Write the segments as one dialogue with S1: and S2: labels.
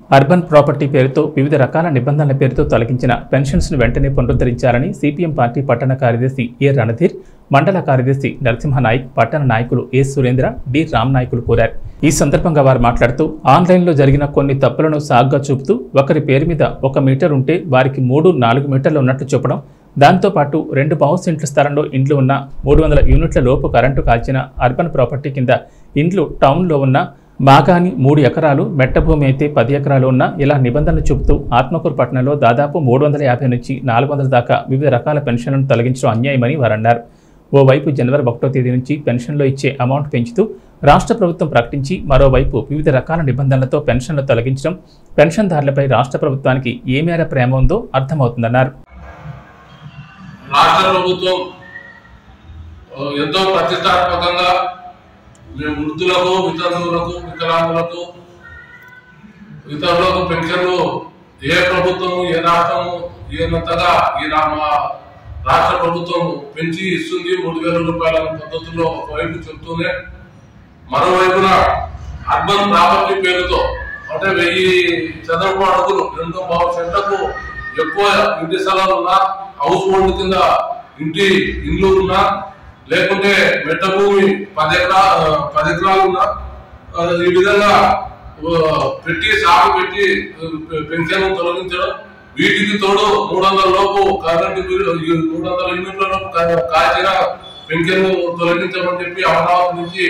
S1: Urban property పేరుతో వివిధ రకాల నిబంధనల పేరుతో తొలగించిన పెన్షన్స్ను వెంటనే పునరుద్ధరించాలని సిపిఎం పార్టీ పట్టణ కార్యదర్శి ఏ రణధీర్, మండల కార్యదర్శి నరసింహనాయక్, పట్టణ నాయకులు ఏ సురేంద్ర, డి రామ్ నాయకులు కోరారు. ఈ సందర్భంగా వారు మాట్లాడుతూ ఆన్లైన్లో జరిగిన కొన్ని తప్పులను సాగ్గా చూపుతూ ఒకరి పేరు మీద 1 మీటర్ ఉంటే వారికి 3-4 మీటర్లు ఉన్నట్లు చూపడం, దాంతోపాటు 2 పావు సెంట్ల స్థలంలో ఇండ్లు ఉన్న 300 యూనిట్ల లోపు కరెంటు కాల్చిన అర్బన్ ప్రాపర్టీ కింద ఇండ్లు టౌన్లో ఉన్న మాగాని 3 ఎకరాలు, మెట్ట భూమి అయితే 10 ఎకరాలు ఉన్న ఇలా నిబంధనలు చూపుతూ ఆత్మకూరు పట్టణంలో దాదాపు 350 నుంచి 400 దాకా వివిధ రకాల పెన్షన్లను తొలగించడం అన్యాయమని వారు అన్నారు. ఓవైపు జనవరి 1వ తేదీ నుంచి పెన్షన్లో ఇచ్చే అమౌంట్ పెంచుతూ రాష్ట్ర ప్రభుత్వం ప్రకటించి, మరోవైపు వివిధ రకాల నిబంధనలతో పెన్షన్లు తొలగించడం పెన్షన్దారులపై రాష్ట్ర ప్రభుత్వానికి ఏ మేర ప్రేమ ఉందో అర్థమవుతుందన్నారు.
S2: రాష్ట్ర ప్రభుత్వం ఎంతో ప్రతిష్టాత్మకంగా వృద్ధులకు, వితంతువులకు, వికలాంగులకు, ఇతరులకు పెన్షన్లు ఏ ప్రభుత్వము, ఏ రాష్ట్రము ఏనంతగా ఈ రాష్ట్ర ప్రభుత్వం పెంచి ఇస్తుంది. 3,000 రూపాయల పద్ధతుల్లో ఒకవైపు చెప్తూనే, మరోవైపున అర్బన్ ప్రాపర్టీ పేరుతో అంటే 1000 చదరపు అడుగులు 2 సెంట్లకు ఎక్కువ ఇంటి స్థలాలు ఉన్నా, హౌస్ హోల్డ్ కింద ఇండ్లు ఉన్నా, లేకుంటే మెట్ట భూమి 10 ఎకరాలు ఉన్నా, ఈ విధంగా పెట్టి సాగు పెట్టి పెన్షన్ తొలగించడం, వీటికి తోడు 300 లోపు కరెంటు బిల్లు 300 యూనిట్ల లోపు కాల్చిన పెన్షన్ తొలగించమని చెప్పి అమరావతి నుంచి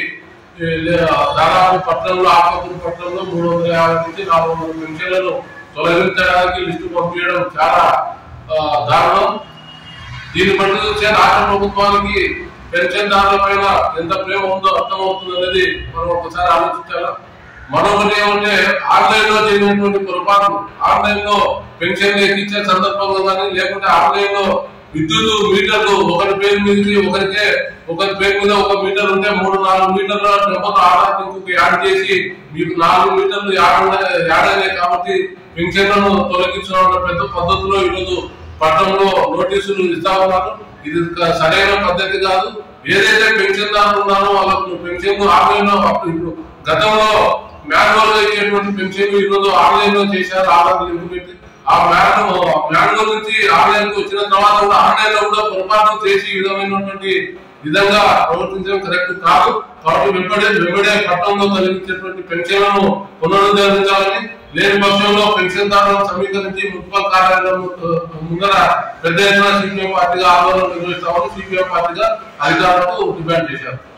S2: దాదాపు పట్టణంలో, ఆత్మకూరు పట్టణంలో 350 నుంచి 400 పెన్షన్లను తొలగించడానికి లిస్టు పంపించడం చాలా దారుణం. దీన్ని బట్టి చూస్తే రాష్ట్ర ప్రభుత్వానికి పెన్షన్దారుల పైన ఎంత ప్రేమ ఉందో అర్థమవుతుంది అనేది మనం ఒకసారి ఆలోచించాలా. మరొకటి ఏమంటే, ఆన్లైన్ లో జరిగినటువంటి పొరపాటు, ఆన్లైన్ లో పెన్షన్ ఎక్కించే సందర్భంలో కానీ, లేకుంటే ఆన్లైన్ లో విద్యుత్ మీటర్లు ఒకరి పేరు మీద ఒకరి పేరు మీద 1 మీటర్ ఉంటే 3-4 మీటర్ల డబ్బులు ఆధార్ లింక్ యాడ్ చేసి మీకు 4 మీటర్లు యాడ్ అయినాయి కాబట్టి పెన్షన్లను తొలగించడం పెద్ద పద్ధతిలో ఈరోజు పట్టణంలో నోటీసులు ఇస్తా ఉన్నారు. ఇది సరైన పద్ధతి కాదు. ఏదైతే పెన్షన్దారులు ఉన్నారో వాళ్ళకు పెన్షన్ ఆన్లైన్ లో, ఇప్పుడు గతంలో మాన్యువల్ గా ఇచ్చేటువంటి పెన్షన్ ఈరోజు ఆన్లైన్ లో చేశారు, ఆధార్ లింక్ పెట్టి. ఆ మాన్యువల్ నుంచి ఆన్లైన్ కు వచ్చిన తర్వాత కూడా ఆన్లైన్ లో కూడా పొరపాటు చేసి ఈ విధమైనటువంటి విధంగా ప్రవర్తించడం కరెక్ట్ కాదు. కాబట్టి వెంబడే పట్టణంలో కలిగించేటువంటి పెన్షన్లను పునరుద్ధరించాలని, లేని పక్షంలో పెన్షన్దారులను సమీకరించి మున్సిపల్ కార్యాలయం ముందర పెద్ద ఎత్తున సిపిఎం పార్టీగా ఆందోళన నిర్వహిస్తామని సిపిఎం పార్టీగా అధికారులకు డిమాండ్ చేశారు.